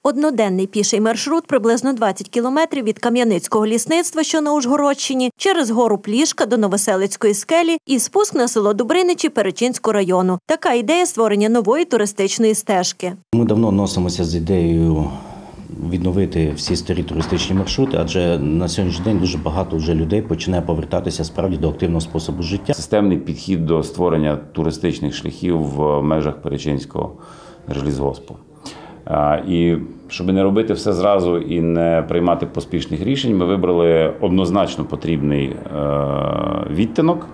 Одноденний піший маршрут приблизно 20 кілометрів від Кам'яницького лісництва, що на Ужгородщині, через гору Плішка до Новоселицької скелі і спуск на село Дубриничі Перечинського району. Така ідея створення нової туристичної стежки. Ми давно носимося з ідеєю відновити всі старі туристичні маршрути, адже на сьогоднішній день дуже багато вже людей починає повертатися справді до активного способу життя. Системний підхід до створення туристичних шляхів в межах Перечинського желізгоспу. І щоб не робити все зразу і не приймати поспішних рішень, ми вибрали однозначно потрібний відтинок.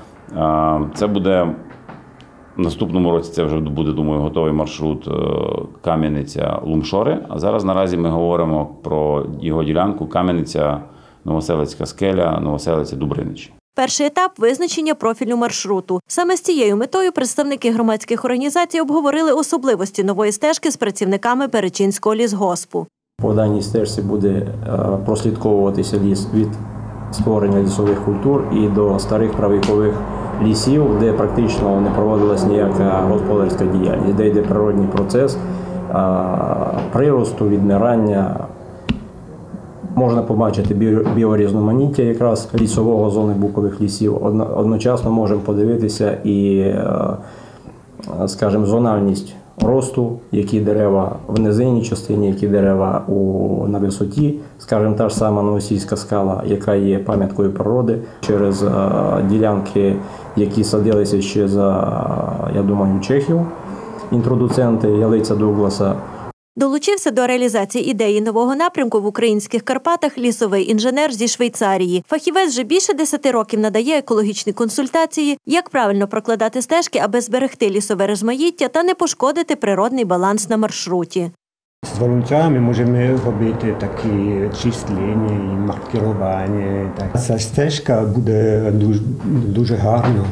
Це буде в наступному році, це вже буде, думаю, готовий маршрут Кам'яниця-Лумшори. А зараз наразі ми говоримо про його ділянку Кам'яниця-Новоселицька скеля, Новоселиця-Дубриничі. Перший етап – визначення профілю маршруту. Саме з цією метою представники громадських організацій обговорили особливості нової стежки з працівниками Перечинського лісгоспу. По даній стежці буде прослідковуватися ліс від створення лісових культур і до старих правовікових лісів, де практично не проводилась ніяка господарська діяльність, де йде природній процес приросту, відмирання. Можна побачити біорізноманіття якраз лісового зони букових лісів. Одночасно можемо подивитися і, скажімо, зональність росту, які дерева в низинній частині, які дерева на висоті. Скажімо, та ж сама Новосільська скала, яка є пам'яткою природи, через ділянки, які садилися ще за, я думаю, чехів, інтродуценти Ялиця Дугласа. Долучився до реалізації ідеї нового напрямку в українських Карпатах лісовий інженер зі Швейцарії. Фахівець вже більше 10 років надає екологічні консультації, як правильно прокладати стежки, аби зберегти лісове розмаїття та не пошкодити природний баланс на маршруті. З волонтерами можемо робити такі числення і маркування. Ця стежка буде дуже гарна.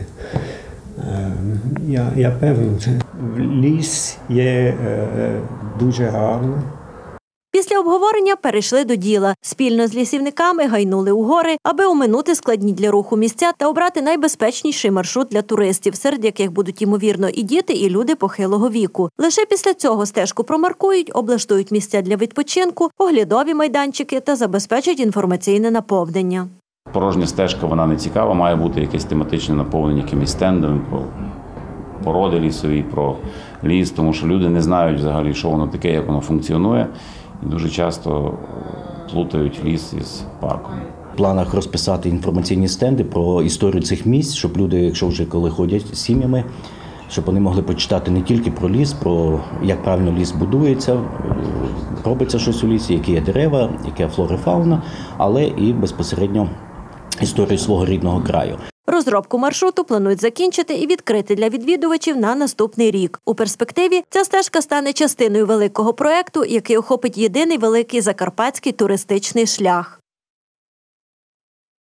Я певний, що ліс є дуже гарний. Після обговорення перейшли до діла. Спільно з лісівниками гайнули у гори, аби оминути складні для руху місця та обрати найбезпечніший маршрут для туристів, серед яких будуть, ймовірно, і діти, і люди похилого віку. Лише після цього стежку промаркують, облаштують місця для відпочинку, оглядові майданчики та забезпечать інформаційне наповнення. Порожня стежка, вона не цікава, має бути якесь тематичне наповнення якимись стендами про породи лісові, про ліс, тому що люди не знають взагалі, що воно таке, як воно функціонує, і дуже часто плутають ліс із парком. В планах розписати інформаційні стенди про історію цих місць, щоб люди, якщо вже коли ходять з сім'ями, щоб вони могли почитати не тільки про ліс, про як правильно ліс будується, робиться щось у лісі, які є дерева, яка флора і фауна, але і безпосередньо історію свого рідного краю. Розробку маршруту планують закінчити і відкрити для відвідувачів на наступний рік. У перспективі ця стежка стане частиною великого проєкту, який охопить єдиний великий закарпатський туристичний шлях.